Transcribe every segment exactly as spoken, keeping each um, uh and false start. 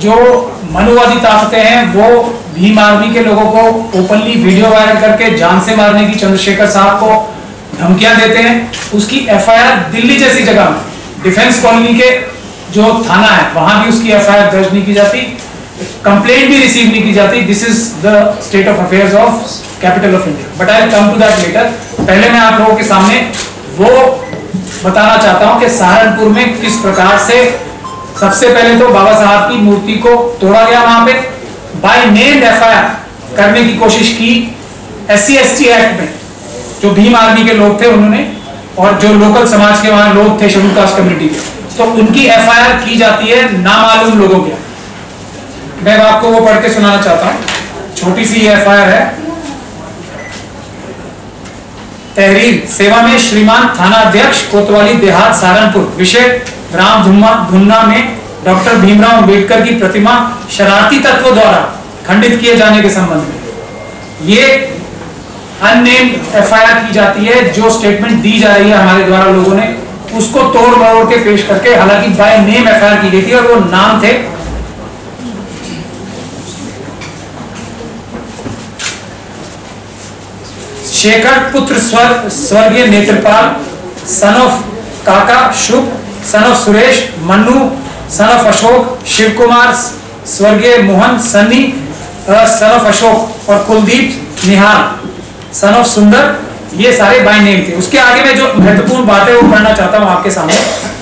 जो मनुवादी ताकतें हैं वो भीम आर्मी के लोगों को ओपनली वीडियो वायरल करके जान से मारने की चंद्रशेखर साहब को धमकियां देते हैं। उसकी एफआईआर दिल्ली जैसी जगह में डिफेंस कॉलोनी के जो थाना है वहां भी उसकी एफआईआर दर्ज नहीं की जाती, कंप्लेंट भी रिसीव नहीं की जाती। This is the state of affairs of capital of India, but I will come to that later. पहले मैं आप लोगों के सामने वो बताना चाहता हूं कि सहारनपुर में किस प्रकार से सबसे पहले तो बाबा साहब की मूर्ति को तोड़ा गया, वहां पे बाय नेम एफआईआर करने की कोशिश की S C S T act में। जो भीम आर्मी के लोग थे उन्होंने, और जो लोकल समाज के वहां लोग थे शेड्यूल कास्ट कम्युनिटी के, तो उनकी एफआईआर की जाती है नामालूम लोगों के। मैं आपको वो पढ़ के सुनाना चाहता हूं, छोटी सी एफआईआर है। तहरीर सेवा में श्रीमान थाना अध्यक्ष कोतवाली देहात सहारनपुर, विषय ग्राम धुम्मा धुन्ना में डॉक्टर भीमराव अंबेडकर की प्रतिमा शरारती तत्वों द्वारा खंडित किए जाने के संबंध में ये अननेम्ड एफआईआर की जाती है। जो स्टेटमेंट दी जा रही है हमारे द्वारा लोगों ने उसको तोड़ मरोड़ के पेश करके, हालांकि बाय नेम एफआईआर की गई थी और वो नाम थे शेखर पुत्र स्वर्ग स्वर्गीय Netrapal, son of Kaka Shubh, son of Suresh, Mannu son of Ashok, Shiv Kumar स्वर्गीय मोहन, सन्नी सन ऑफ अशोक और कुलदीप निहाल सन ऑफ सुंदर। ये सारे बाय नेम थे। उसके आगे में जो महत्वपूर्ण बात है वो पढ़ना चाहता हूं आपके सामने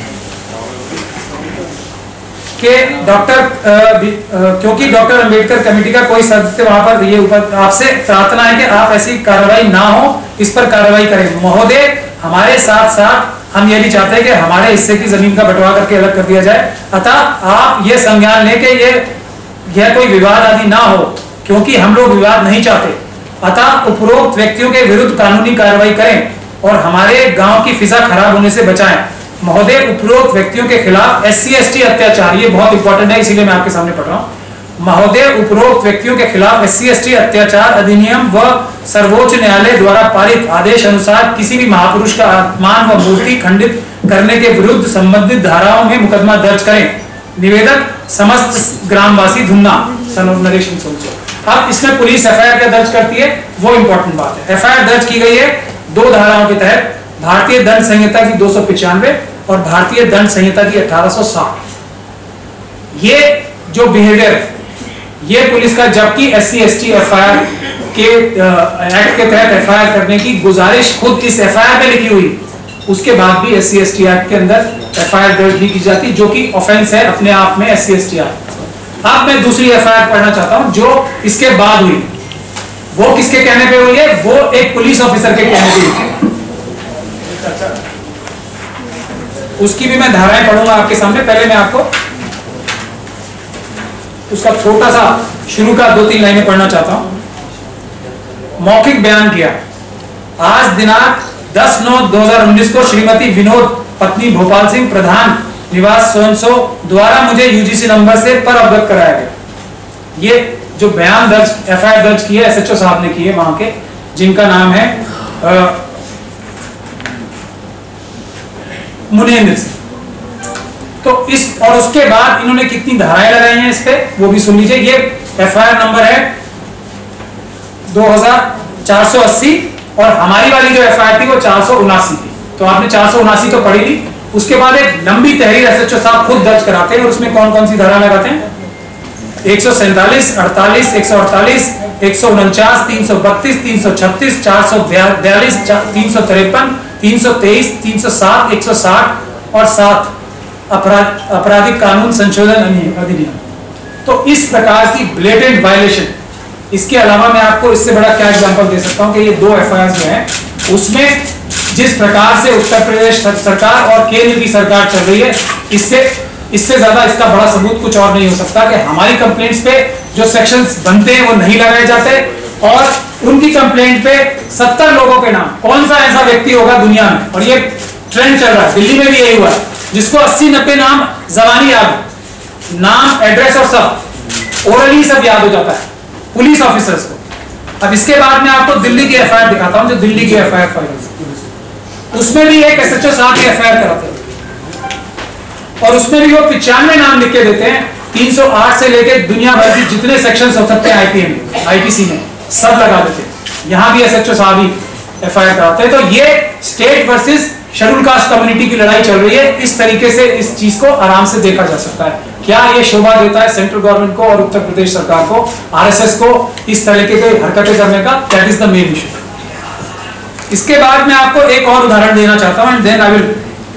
कि डॉक्टर क्योंकि डॉक्टर अंबेडकर कमेटी का कोई सदस्य वहां पर ये ऊपर आपसे प्रार्थना है कि आप ऐसी कार्रवाई ना हो, इस पर कार्रवाई करें महोदय। हमारे साथ साथ हम ये भी चाहते हैं कि हमारे हिस्से की जमीन का बंटवारा करके अलग कर दिया जाए। अतः आप ये संज्ञान लें कि ये यह कोई विवाद आदि ना हो, क्योंकि हम लोग विवाद नहीं चाहते। अतः उपरोक्त व्यक्तियों के विरुद्ध कानूनी कार्रवाई करें और हमारे गांव की फिजा खराब होने से बचाएं। महोदय, उपरोक्त व्यक्तियों के खिलाफ एस सी एस टी अत्याचार, ये बहुत इंपॉर्टेंट है इसीलिए मैं आपके सामने पढ़ रहा हूं। महोदय, उपरोक्त व्यक्तियों के खिलाफ एस सी एस टी अत्याचार अधिनियम व सर्वोच्च न्यायालय द्वारा पारित आदेश अनुसार किसी भी महापुरुष का आत्मान व मूर्ति खंडित करने के विरुद्ध संबंधित धाराओं में मुकदमा दर्ज करें। निवेदक समस्त ग्रामवासी धुन्ना, सन ऑफ नरेशन सोचो। अब इसमें पुलिस एफआईआर क्या दर्ज करती है वो इंपॉर्टेंट बात है। एफआईआर दर्ज की गई है दो धाराओं के तहत, भारतीय दंड संहिता की दो सौ पिचानवे और भारतीय दंड संहिता की अठारह सौ साठ। ये जो बिहेवियर ये पुलिस का, जबकि S C S T FIR के एक्ट के तहत एफआईआर करने की गुजारिश खुद इस एफआईआर में लिखी हुई, उसके बाद भी S C S T act के अंदर एफआईआर दर्ज नहीं की जाती, जो कि ऑफेंस है अपने आप में S C S T act. अब मैं दूसरी एफआईआर पढ़ना चाहता हूं जो इसके बाद हुई। वो किसके कहने पे हुई है? वो एक पुलिस ऑफिसर के कहने पे हुई है। उसकी भी मैं धाराएं पढ़ूंगा आपके सामने। पहले मैं आपको उसका छोटा सा शुरू का दो तीन लाइनें पढ़ना चाहता हूं। मौखिक बयान किया। आज दिनांक दस नौ दो हजार उन्नीस को श्रीमती विनोद पत्नी भोपाल सिंह प्रधान निवास सोनसो द्वारा मुझे यूजीसी नंबर से पर अवगत कराया गया। ये जो बयान दर्ज एफआईआर दर्ज की है एसएचओ साहब ने की है वहां के, जिनका नाम है मुनेंद्र सिंह। तो इस और उसके बाद इन्होंने कितनी धाराएं लगाई हैं इस पे वो भी सुन लीजिए। ये एफआईआर नंबर है दो हजार चार सौ अस्सी और हमारी वाली जो एफआईआर थी वो चार सौ उनासी थी। तो आपने चार सौ उनासी तो पढ़ी ली। उसके बाद एक लंबी तहरीर एसएचओ साहब खुद दर्ज कराते हैं और उसमें कौन कौन सी धारा लगाते हैं? एक सौ सैंतालीस, अड़तालीस, एक सौ अड़तालीस, एक सौ उनचास, तीन सौ बत्तीस, तीन सौ छत्तीस, चार सौ बयालीस, तीन सौ तिरपन, तीन सौ तेईस, तीन सौ सात, एक सौ साठ और सात अपराध आपराधिक कानून संशोधन अधिनियम। तो इस प्रकार की ब्लेटेंट वायलेशन। इसके अलावा मैं आपको इससे बड़ा क्या एग्जांपल दे सकता हूं कि ये दो एफआईआर जो हैं उसमें जिस प्रकार से उत्तर प्रदेश सरकार और केंद्र की सरकार चल रही है, इससे इससे ज्यादा इसका बड़ा सबूत कुछ और नहीं हो सकता कि हमारी कंप्लेंट्स पे जो सेक्शंस बनते हैं वो नहीं लगाए जाते और उनकी कंप्लेंट पे सत्तर लोगों के नाम। कौन सा ऐसा व्यक्ति होगा दुनिया में, और ये ट्रेंड चल रहा है, दिल्ली में भी यही हुआ, जिसको अस्सी नब्बे नाम जबानी याद, नाम एड्रेस और सब ओरली सब याद हो जाता है पुलिस ऑफिसर्स को। अब इसके बाद मैं आपको दिल्ली की एफआईआर दिखाता हूं, जो दिल्ली की एफआईआर फाइल, उसमें भी एक एसएचओ साहब की एफआईआर कराते हैं और उसमें भी वो पिचानवे नाम लिख के देते हैं तीन सौ आठ से लेकर दुनिया भर की जितने सेक्शंस हो सकते हैं आईपीएम आईपीसी में सब लगा देते। यहां भी एसएचओ साहब ही एफ आई आर कराते हैं। तो ये state versus schedule caste community की लड़ाई चल रही है। इस तरीके से इस चीज को आराम से देखा जा सकता है। क्या ये शोभा देता है सेंट्रल गवर्नमेंट को और उत्तर प्रदेश सरकार को, आरएसएस को इस तरीके की हरकतें करने का? That is the main issue. इसके बाद मैं आपको एक और उदाहरण देना चाहता हूं and then I will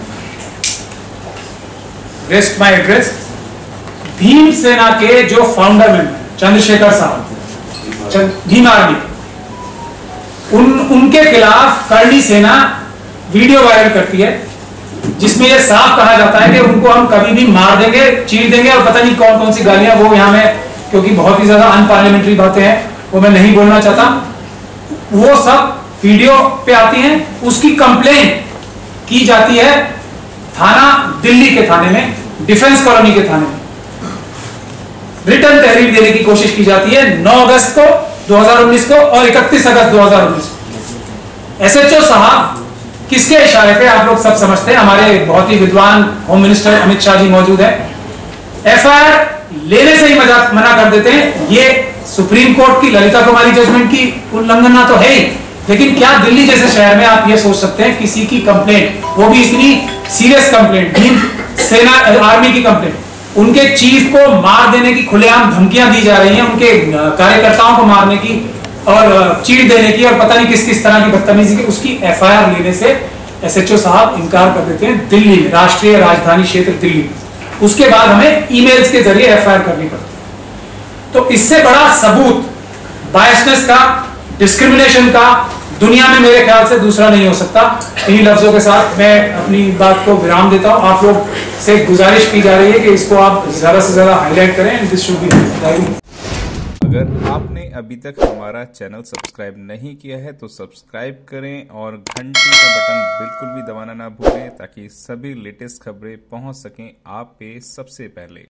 rest my address. Bhim Sena के जो फाउंडर मेंबर चंद्रशेखर साहब, भीम आर्मी, उन उनके खिलाफ करणी सेना वीडियो वायरल करती है जिसमें यह साफ कहा जाता है कि उनको हम कभी भी मार देंगे, चीर देंगे और पता नहीं कौन कौन सी गालियां, वो यहां में क्योंकि बहुत ही ज्यादा अनपार्लियामेंट्री बातें हैं वो मैं नहीं बोलना चाहता, वो सब वीडियो पे आती हैं। उसकी कंप्लेन की जाती है थाना दिल्ली के थाने में, डिफेंस कॉलोनी के थाने में। रिटर्न तहरीर देने की कोशिश की जाती है नौ अगस्त को दो हज़ार उन्नीस को और इकतीस अगस्त दो हज़ार उन्नीस को। एसएचओ साहब किसके इशारे पे आप लोग सब समझते हैं, हमारे बहुत ही विद्वान होम मिनिस्टर अमित शाह जी मौजूद है। एफआईआर लेने से ही मना कर देते हैं। ये सुप्रीम कोर्ट की ललिता कुमारी जजमेंट की उल्लंघना तो है ही, लेकिन क्या दिल्ली जैसे शहर में आप ये सोच सकते हैं किसी की कंप्लेंट, वो भी इतनी सीरियस कंप्लेंट, भीम सेना आर्मी की कंप्लेंट, उनके चीफ को मार देने की खुलेआम धमकियां दी जा रही हैं, उनके कार्यकर्ताओं को मारने की और चीट देने की और पता नहीं किस किस तरह की बदतमीजी की, उसकी एफआईआर लेने से एसएचओ साहब इनकार कर देते हैं दिल्ली में, राष्ट्रीय राजधानी क्षेत्र दिल्ली। उसके बाद हमें ईमेल्स के जरिए एफआईआर करनी पड़ती है। तो इससे बड़ा सबूत बायसनेस का, डिस्क्रिमिनेशन का दुनिया में मेरे ख्याल से दूसरा नहीं हो सकता। इन्हीं लफ्जों के साथ मैं अपनी बात को विराम देता हूं। आप लोग से गुजारिश की जा रही है कि इसको आप ज्यादा से ज्यादा हाईलाइट करें। This should be. अगर आपने अभी तक हमारा चैनल सब्सक्राइब नहीं किया है तो सब्सक्राइब करें और घंटी का बटन बिल्कुल भी दबाना ना भूलें ताकि सभी लेटेस्ट खबरें पहुंच सकें आप पे सबसे पहले।